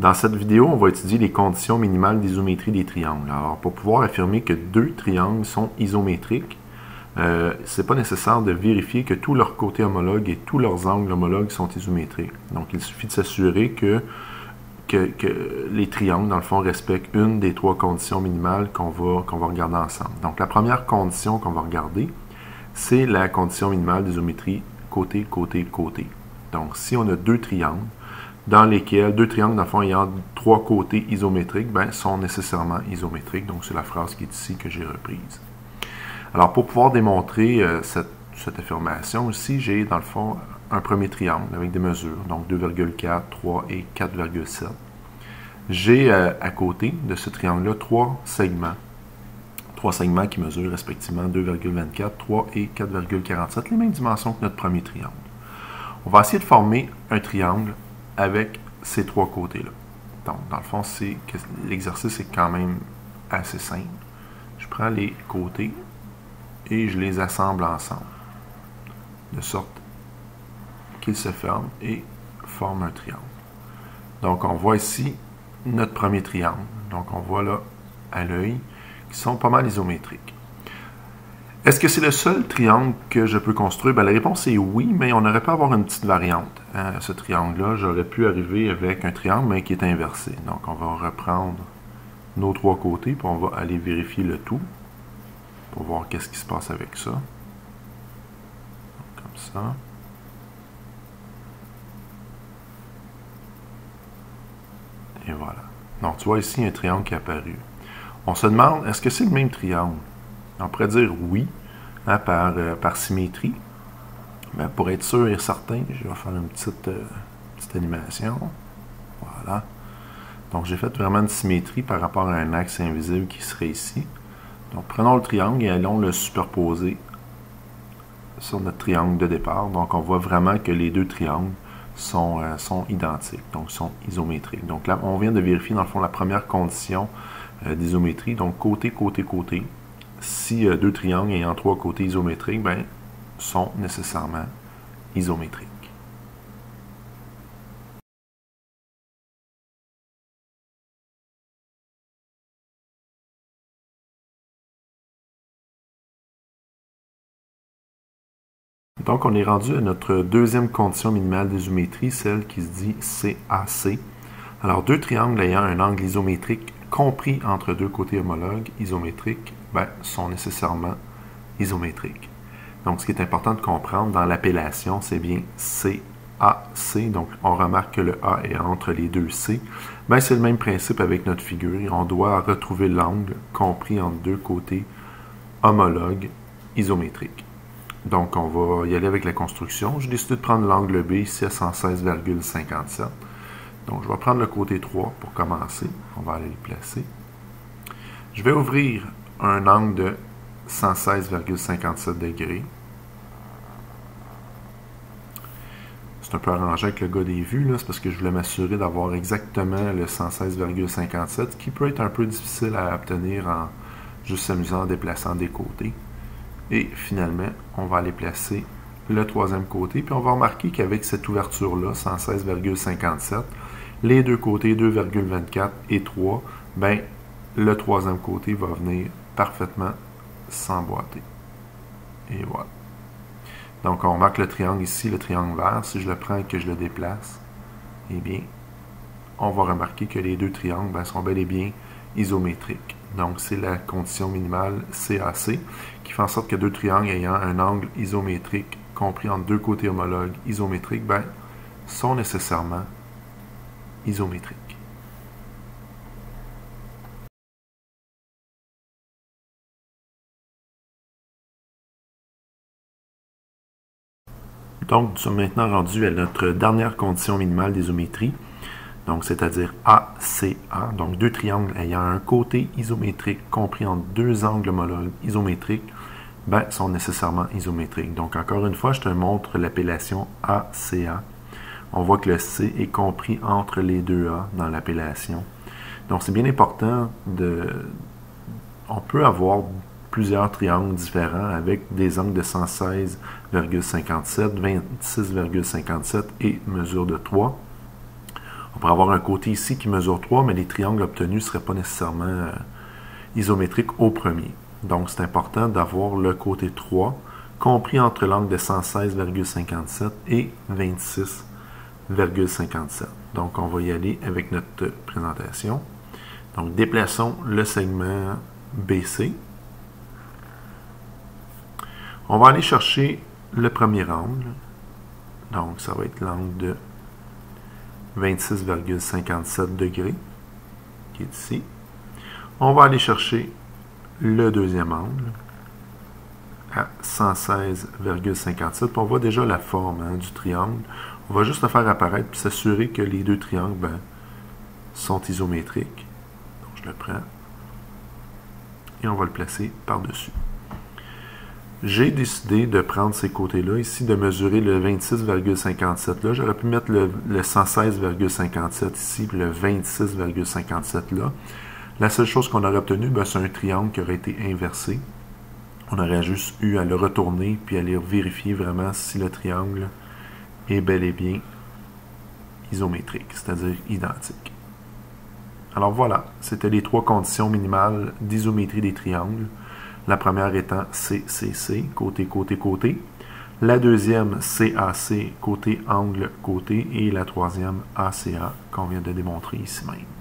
Dans cette vidéo, on va étudier les conditions minimales d'isométrie des triangles. Alors, pour pouvoir affirmer que deux triangles sont isométriques, ce n'est pas nécessaire de vérifier que tous leurs côtés homologues et tous leurs angles homologues sont isométriques. Donc, il suffit de s'assurer que les triangles, dans le fond, respectent une des trois conditions minimales qu'on va regarder ensemble. Donc, la première condition qu'on va regarder, c'est la condition minimale d'isométrie côté, côté, côté. Donc, si on a deux triangles, dans lesquels deux triangles, dans le fond, ayant trois côtés isométriques, sont nécessairement isométriques. Donc, c'est la phrase qui est ici que j'ai reprise. Alors, pour pouvoir démontrer cette affirmation aussi, j'ai, dans le fond, un premier triangle avec des mesures, donc 2,4, 3 et 4,7. J'ai à côté de ce triangle-là trois segments qui mesurent respectivement 2,24, 3 et 4,47, les mêmes dimensions que notre premier triangle. On va essayer de former un triangle avec ces trois côtés-là. Donc, dans le fond, l'exercice est quand même assez simple. Je prends les côtés et je les assemble ensemble, de sorte qu'ils se ferment et forment un triangle. Donc, on voit ici notre premier triangle. Donc, on voit là, à l'œil, qui sont pas mal isométriques. Est-ce que c'est le seul triangle que je peux construire? La réponse est oui, mais on aurait pu avoir une petite variante. Ce triangle-là, j'aurais pu arriver avec un triangle, mais qui est inversé. Donc, on va reprendre nos trois côtés, puis on va aller vérifier le tout, pour voir qu'est-ce qui se passe avec ça. Donc, comme ça. Et voilà. Donc, tu vois ici un triangle qui est apparu. On se demande, est-ce que c'est le même triangle? On pourrait dire oui, par symétrie. Mais pour être sûr et certain, je vais faire une petite animation. Voilà. Donc, j'ai fait vraiment une symétrie par rapport à un axe invisible qui serait ici. Donc, prenons le triangle et allons le superposer sur notre triangle de départ. Donc, on voit vraiment que les deux triangles sont identiques, donc sont isométriques. Donc, là, on vient de vérifier, dans le fond, la première condition d'isométrie. Donc, côté, côté, côté. Si deux triangles ayant trois côtés isométriques, sont nécessairement isométriques. Donc, on est rendu à notre deuxième condition minimale d'isométrie, celle qui se dit CAC. Alors, deux triangles ayant un angle isométrique compris entre deux côtés homologues isométriques, sont nécessairement isométriques. Donc, ce qui est important de comprendre dans l'appellation, c'est bien CAC. Donc, on remarque que le A est entre les deux C. C'est le même principe avec notre figure. On doit retrouver l'angle compris entre deux côtés homologues isométriques. Donc, on va y aller avec la construction. J'ai décidé de prendre l'angle B ici à 116,57. Donc, je vais prendre le côté 3 pour commencer. On va aller le placer. Je vais ouvrir un angle de 116,57 degrés. C'est un peu arrangé avec le gars des vues, c'est parce que je voulais m'assurer d'avoir exactement le 116,57, qui peut être un peu difficile à obtenir en juste s'amusant en déplaçant des côtés. Et finalement, on va aller placer le troisième côté, puis on va remarquer qu'avec cette ouverture-là, 116,57, les deux côtés, 2,24 et 3, le troisième côté va venir parfaitement s'emboîter. Et voilà. Donc, on remarque le triangle ici, le triangle vert. Si je le prends et que je le déplace, eh bien, on va remarquer que les deux triangles sont bel et bien isométriques. Donc, c'est la condition minimale CAC qui fait en sorte que deux triangles ayant un angle isométrique compris entre deux côtés homologues isométriques, sont nécessairement isométriques. Donc, nous sommes maintenant rendus à notre dernière condition minimale d'isométrie, donc c'est-à-dire ACA, donc deux triangles ayant un côté isométrique compris entre deux angles homologues isométriques, sont nécessairement isométriques. Donc, encore une fois, je te montre l'appellation ACA. On voit que le C est compris entre les deux A dans l'appellation. Donc, c'est bien important on peut avoir plusieurs triangles différents avec des angles de 116,57, 26,57 et mesure de 3. On pourrait avoir un côté ici qui mesure 3, mais les triangles obtenus ne seraient pas nécessairement isométriques au premier. Donc, c'est important d'avoir le côté 3, compris entre l'angle de 116,57 et 26,57. Donc, on va y aller avec notre présentation. Donc, déplaçons le segment BC. On va aller chercher le premier angle. Donc, ça va être l'angle de 26,57 degrés, qui est ici. On va aller chercher le deuxième angle à 116,57. On voit déjà la forme du triangle. On va juste le faire apparaître et s'assurer que les deux triangles sont isométriques. Donc, je le prends et on va le placer par-dessus. J'ai décidé de prendre ces côtés-là, ici, de mesurer le 26,57 là. J'aurais pu mettre le 116,57 ici, puis le 26,57 là. La seule chose qu'on aurait obtenue, c'est un triangle qui aurait été inversé. On aurait juste eu à le retourner, puis aller vérifier vraiment si le triangle est bel et bien isométrique, c'est-à-dire identique. Alors voilà, c'était les trois conditions minimales d'isométrie des triangles. La première étant CCC, côté, côté, côté. La deuxième, CAC, côté, angle, côté. Et la troisième, ACA, qu'on vient de démontrer ici même.